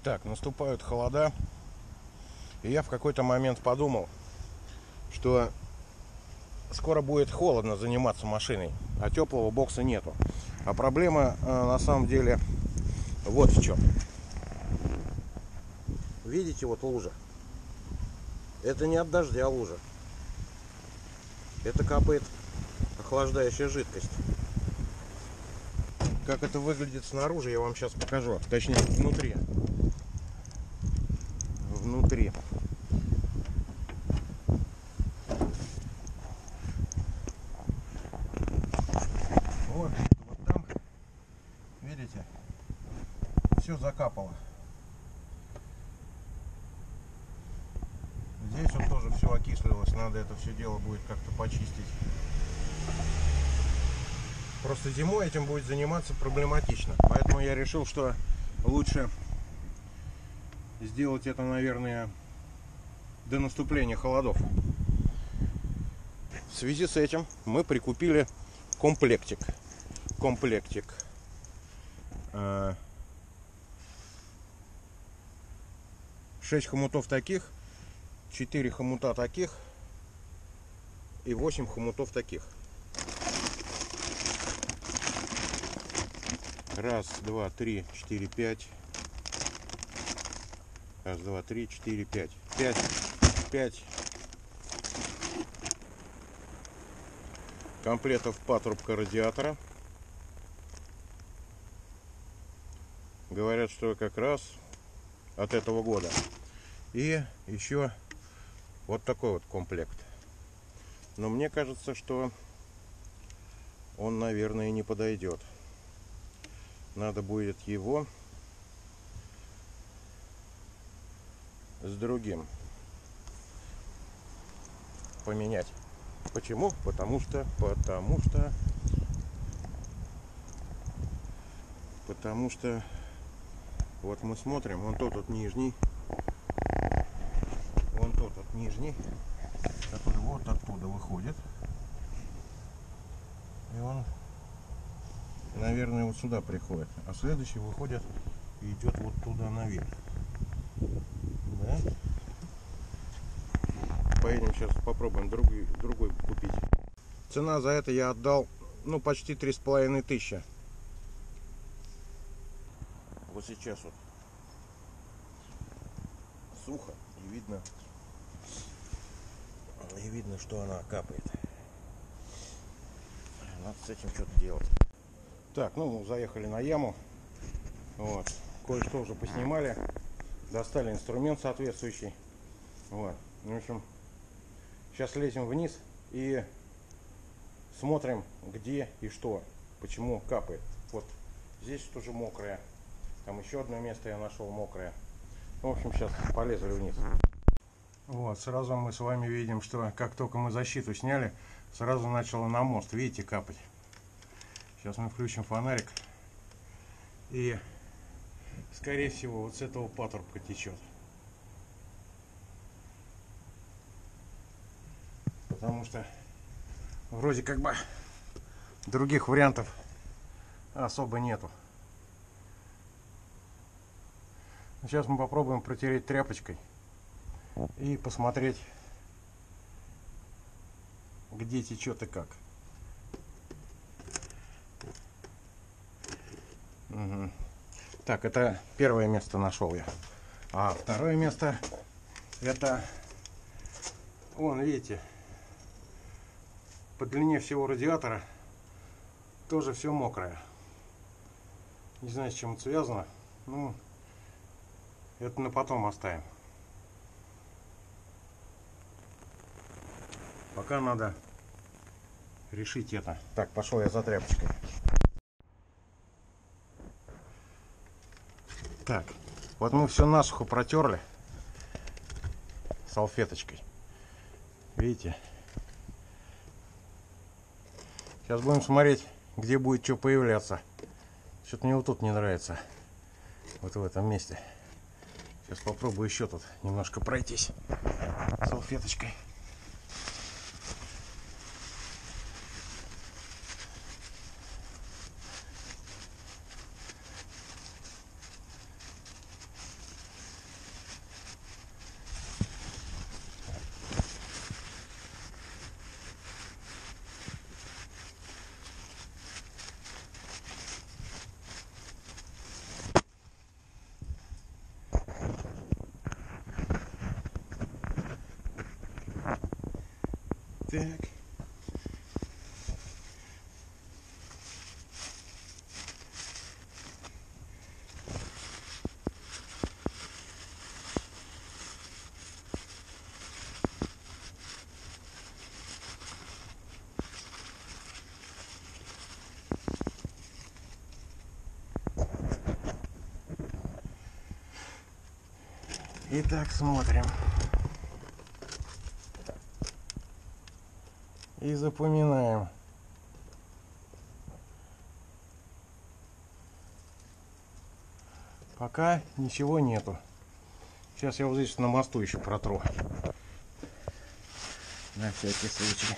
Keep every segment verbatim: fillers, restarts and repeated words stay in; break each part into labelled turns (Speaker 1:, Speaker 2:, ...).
Speaker 1: Так, наступают холода, и я в какой-то момент подумал, что скоро будет холодно заниматься машиной, а теплого бокса нету. А проблема э, на самом деле вот в чем. Видите, вот лужа. Это не от дождя лужа. Это капает охлаждающая жидкость. Как это выглядит снаружи, я вам сейчас покажу. Точнее, внутри. Внутри. Вот, вот там, видите, все закапало. Здесь вот тоже все окислилось, надо это все дело будет как-то почистить. Просто зимой этим будет заниматься проблематично. Поэтому я решил, что лучше сделать это, наверное, до наступления холодов. В связи с этим мы прикупили комплектик. Комплектик. шесть хомутов таких, четыре хомута таких и восемь хомутов таких. Раз, два, три, четыре, пять. Раз, два, три, четыре, пять. Пять. Пять комплектов патрубка радиатора. Говорят, что как раз от этого года. И еще вот такой вот комплект. Но мне кажется, что он, наверное, не подойдет. Надо будет его с другим поменять. Почему? Потому что, потому что, потому что, вот мы смотрим, вон тот вот нижний, вон тот вот нижний, который вот оттуда выходит, и он, наверное, вот сюда приходит, а следующий выходит и идет вот туда наверх. Да? Поедем сейчас попробуем другой, другой купить. Цена за это я отдал, ну, почти три с половиной тысячи. Вот сейчас вот сухо и видно, и видно, что она капает. Надо с этим что-то делать. Так, ну, мы заехали на яму. Вот. Кое-что уже поснимали. Достали инструмент соответствующий. Вот. В общем, сейчас лезем вниз и смотрим, где и что, почему капает. Вот здесь тоже мокрое. Там еще одно место я нашел мокрое. В общем, сейчас полезли вниз. Вот, сразу мы с вами видим, что как только мы защиту сняли, сразу начало на мост, видите, капать. Сейчас мы включим фонарик. И, скорее всего, вот с этого патрубка течет. Потому что вроде как бы других вариантов особо нету. Сейчас мы попробуем протереть тряпочкой и посмотреть, где течет и как. Угу. Так, это первое место нашел я. А второе место, это, вон, видите, по длине всего радиатора тоже все мокрое. Не знаю, с чем это связано. Ну, это на потом оставим. Пока надо решить это. Так, пошел я за тряпочкой. Так, вот мы все насухо протерли салфеточкой. Видите? Сейчас будем смотреть, где будет что появляться. Что-то мне вот тут не нравится. Вот в этом месте. Сейчас попробую еще тут немножко пройтись салфеточкой. Так. Итак, смотрим. И запоминаем. Пока ничего нету. Сейчас я вот здесь на мосту еще протру. На всякий случай.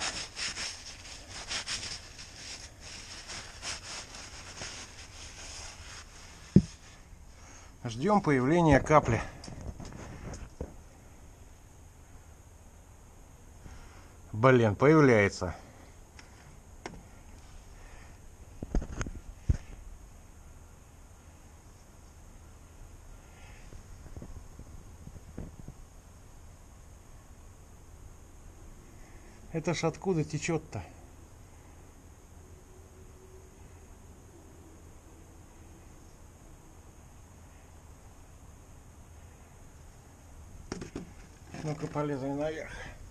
Speaker 1: Ждем появления капли. Блин, появляется. Это ж откуда течет-то? Ну-ка, полезай наверх.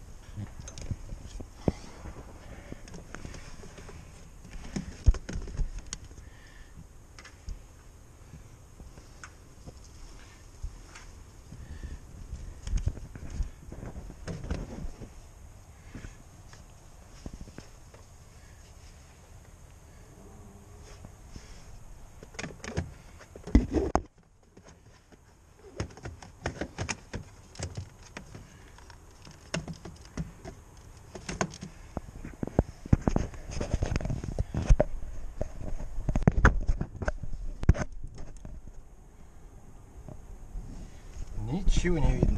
Speaker 1: Ничего не видно.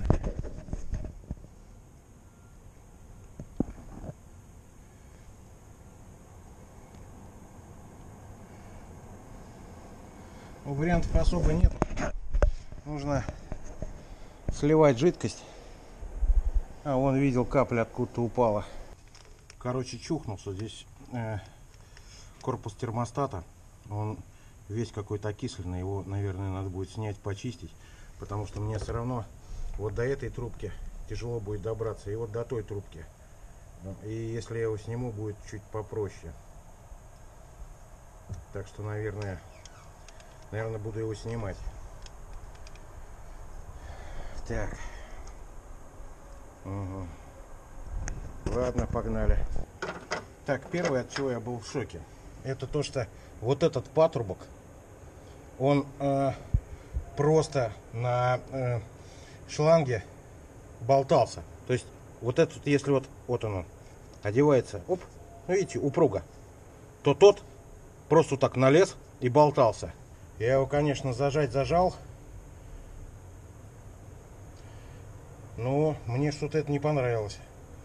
Speaker 1: Вариантов особо нет. Нужно сливать жидкость. А, вон видел, капля откуда-то упала. Короче, чухнулся. Здесь э, корпус термостата. Он весь какой-то окисленный. Его, наверное, надо будет снять, почистить. Потому что мне все равно вот до этой трубки тяжело будет добраться. И вот до той трубки. И если я его сниму, будет чуть попроще. Так что, наверное, наверное, буду его снимать. Так. Угу. Ладно, погнали. Так, первое, от чего я был в шоке, это то, что вот этот патрубок, он э, просто на э, шланге болтался. То есть вот этот, если вот, вот он, одевается, оп, ну видите, упруго, то тот просто так налез и болтался. Я его, конечно, зажать зажал, но мне что-то это не понравилось.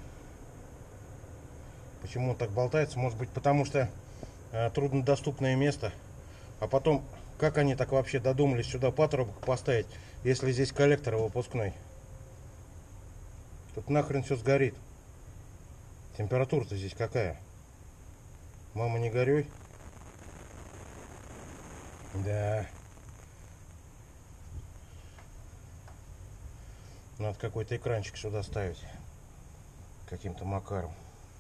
Speaker 1: Почему он так болтается? Может быть, потому что э, труднодоступное место. А потом, как они так вообще додумались сюда патрубок поставить, если здесь коллектор выпускной? Тут нахрен все сгорит. Температура-то здесь какая? Мама, не горюй. Да. Надо какой-то экранчик сюда ставить. Каким-то макаром.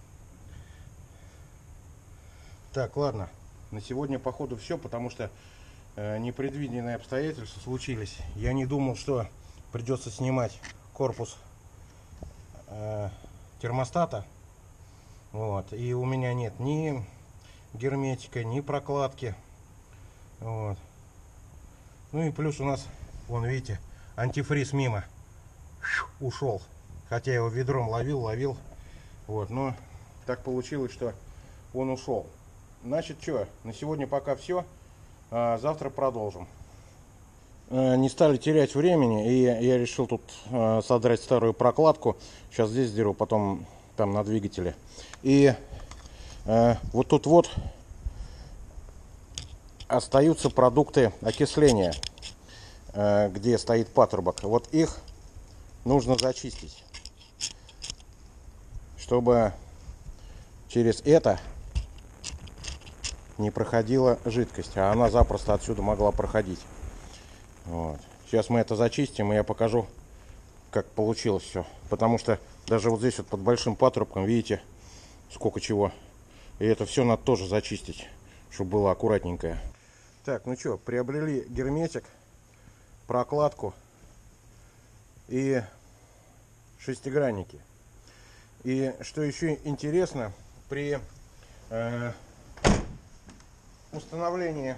Speaker 1: Так, ладно. На сегодня, походу, все, потому что э, непредвиденные обстоятельства случились. Я не думал, что придется снимать корпус э, термостата. Вот. И у меня нет ни герметика, ни прокладки. Вот. Ну и плюс у нас, вон видите, антифриз мимо ушел. Хотя я его ведром ловил, ловил. Вот. Но так получилось, что он ушел. Значит, что, на сегодня пока все. А завтра продолжим. Не стали терять времени, и я решил тут содрать старую прокладку. Сейчас здесь сдеру, потом там на двигателе. И э, вот тут вот остаются продукты окисления, э, где стоит патрубок. Вот их нужно зачистить, чтобы через это не проходила жидкость, а она запросто отсюда могла проходить. Вот. Сейчас мы это зачистим, и я покажу, как получилось все. Потому что даже вот здесь вот под большим патрубком, видите, сколько чего. И это все надо тоже зачистить, чтобы было аккуратненькое. Так, ну что, приобрели герметик, прокладку и шестигранники. И что еще интересно, при э, установлении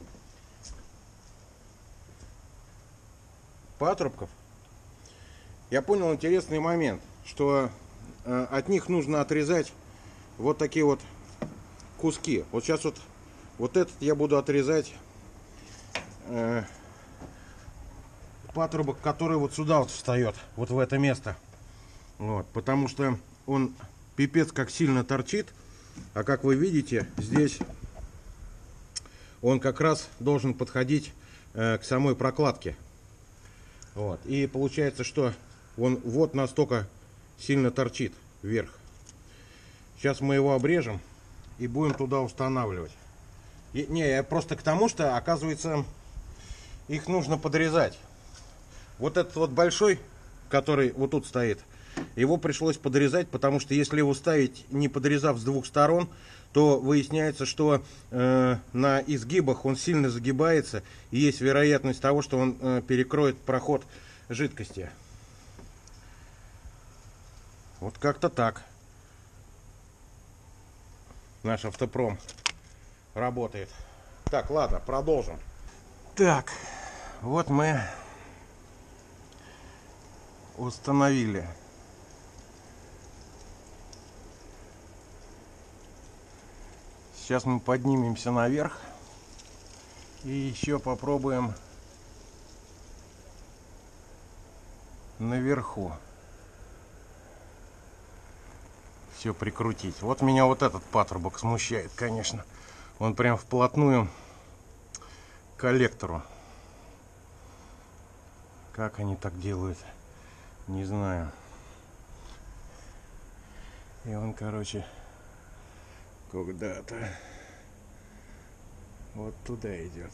Speaker 1: патрубков я понял интересный момент, что э, от них нужно отрезать вот такие вот куски. Вот сейчас вот, вот этот я буду отрезать э, патрубок, который вот сюда вот встает, вот в это место. Вот, потому что он пипец как сильно торчит, а как вы видите, здесь он как раз должен подходить э, к самой прокладке. Вот, и получается, что он вот настолько сильно торчит вверх. Сейчас мы его обрежем и будем туда устанавливать. И, не, я просто к тому, что, оказывается, их нужно подрезать. Вот этот вот большой, который вот тут стоит, его пришлось подрезать, потому что если его ставить, не подрезав с двух сторон, то выясняется, что э, на изгибах он сильно загибается, и есть вероятность того, что он э, перекроет проход жидкости. Вот как-то так наш автопром работает. Так, ладно, продолжим. Так, вот мы установили. Сейчас мы поднимемся наверх и еще попробуем наверху все прикрутить. Вот меня вот этот патрубок смущает, конечно. Он прям вплотную к коллектору. Как они так делают, не знаю. И он, короче, куда-то вот туда идет.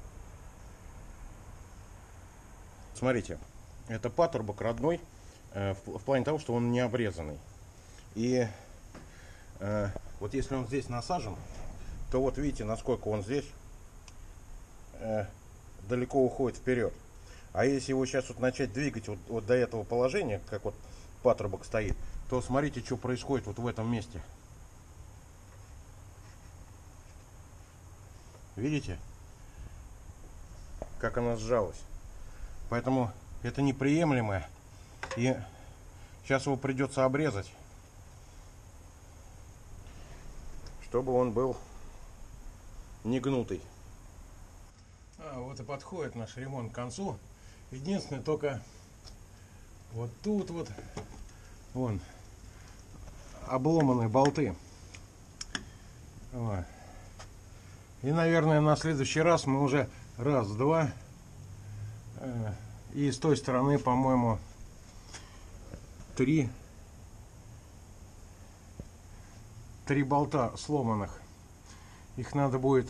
Speaker 1: Смотрите, это патрубок родной, э, в, в плане того, что он не обрезанный. И э, вот если он здесь насажен, то вот видите, насколько он здесь э, далеко уходит вперед. А если его сейчас вот начать двигать вот, вот до этого положения, как вот патрубок стоит, то смотрите, что происходит вот в этом месте. Видите, как она сжалась? Поэтому это неприемлемо. И сейчас его придется обрезать, чтобы он был не гнутый. А, вот и подходит наш ремонт к концу. Единственное, только вот тут вот вон обломанные болты. Вот. И, наверное, на следующий раз мы уже раз, два. И с той стороны, по-моему, три. Три болта сломанных. Их надо будет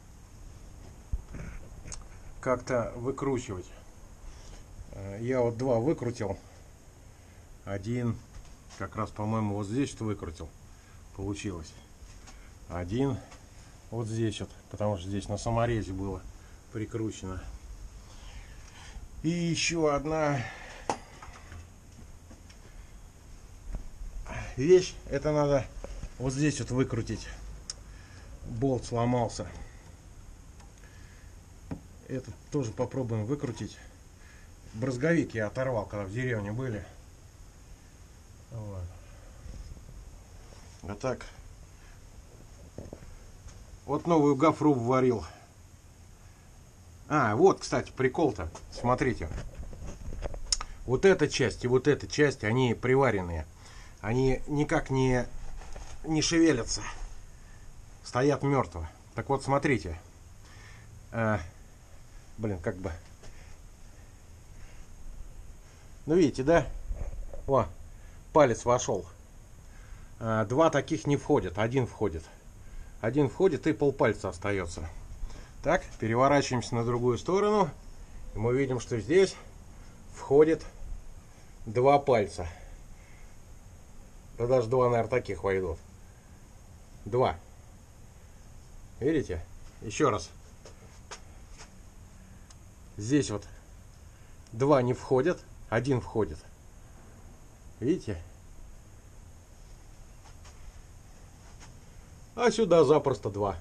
Speaker 1: как-то выкручивать. Я вот два выкрутил. Один как раз, по-моему, вот здесь что выкрутил. Получилось. Один вот здесь вот, потому что здесь на саморезе было прикручено. И еще одна вещь, это надо вот здесь вот выкрутить. Болт сломался. Этот тоже попробуем выкрутить. Брызговик я оторвал, когда в деревне были. Вот. А так, вот новую гофру вварил. А, вот, кстати, прикол-то. Смотрите. Вот эта часть и вот эта часть, они приваренные. Они никак не, не шевелятся. Стоят мертво. Так вот, смотрите. А, блин, как бы... Ну, видите, да? О, палец вошел. два таких не входят, один входит. Один входит и полпальца остается. Так, переворачиваемся на другую сторону. И мы видим, что здесь входит два пальца. Да даже два, наверное, таких войдут. Два. Видите? Еще раз. Здесь вот два не входят, один входит. Видите? А сюда запросто два.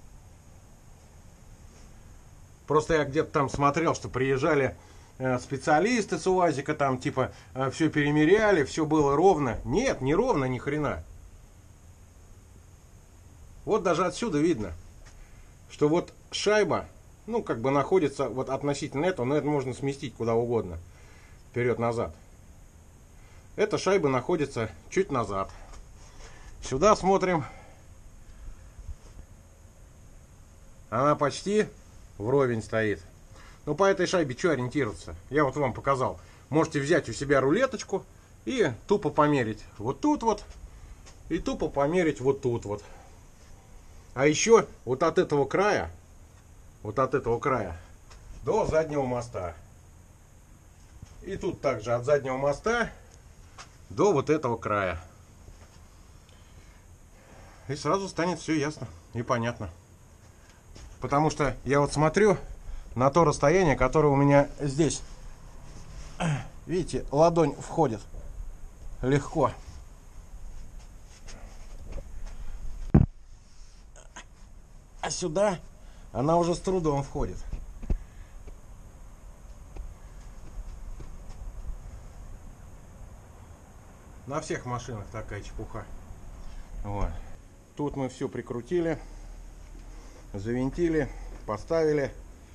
Speaker 1: Просто я где-то там смотрел, что приезжали э, специалисты с УАЗика, там типа э, все перемеряли, все было ровно. Нет, не ровно ни хрена. Вот даже отсюда видно, что вот шайба, ну как бы находится вот относительно этого, но это можно сместить куда угодно, вперед-назад. Эта шайба находится чуть назад. Сюда смотрим. Она почти вровень стоит. Ну, по этой шайбе что ориентироваться? Я вот вам показал. Можете взять у себя рулеточку и тупо померить вот тут вот. И тупо померить вот тут вот. А еще вот от этого края, вот от этого края до заднего моста. И тут также от заднего моста до вот этого края. И сразу станет все ясно и понятно. Потому что я вот смотрю на то расстояние, которое у меня здесь. Видите, ладонь входит легко. А сюда она уже с трудом входит. На всех машинах такая чепуха. Вот. Тут мы все прикрутили, завинтили, поставили.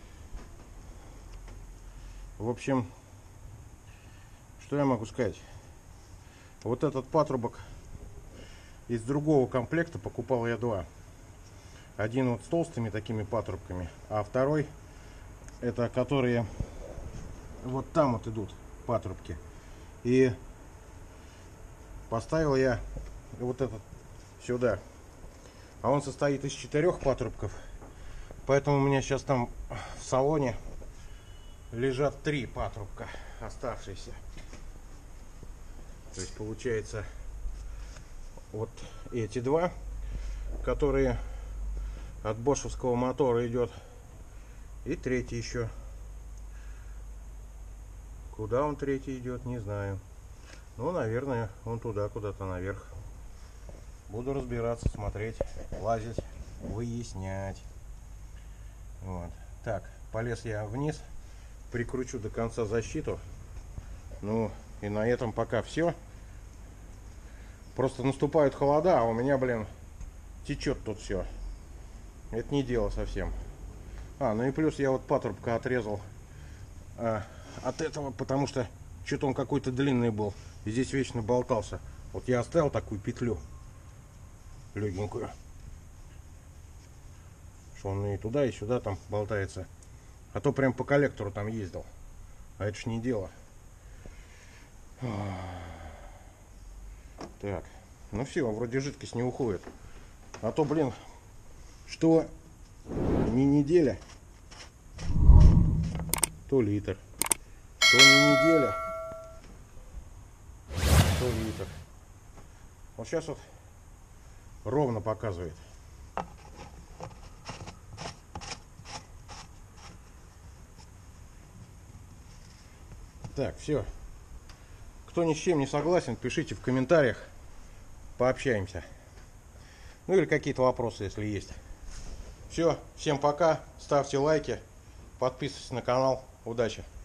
Speaker 1: В общем, что я могу сказать? Вот этот патрубок из другого комплекта покупал я два. Один вот с толстыми такими патрубками, а второй это которые вот там вот идут патрубки. И поставил я вот этот сюда. А он состоит из четырех патрубков. Поэтому у меня сейчас там в салоне лежат три патрубка оставшиеся. То есть получается вот эти два, которые от бошевского мотора идет, и третий еще. Куда он третий идет, не знаю. Ну, наверное, он туда куда-то наверх. Буду разбираться, смотреть, лазить, выяснять. Вот. Так, полез я вниз, прикручу до конца защиту. Ну, и на этом пока все. Просто наступают холода, а у меня, блин, течет тут все. Это не дело совсем. А, ну и плюс я вот патрубка отрезал а, от этого, потому что что-то он какой-то длинный был. И здесь вечно болтался. Вот я оставил такую петлю легенькую, что он и туда, и сюда там болтается. А то прям по коллектору там ездил. А это ж не дело. Так, ну все, вроде жидкость не уходит. А то, блин, что не неделя, то литр, то не неделя, то литр. Вот сейчас вот ровно показывает. Так, все. Кто ни с чем не согласен, пишите в комментариях, пообщаемся. Ну или какие-то вопросы, если есть. Все, всем пока, ставьте лайки, подписывайтесь на канал. Удачи!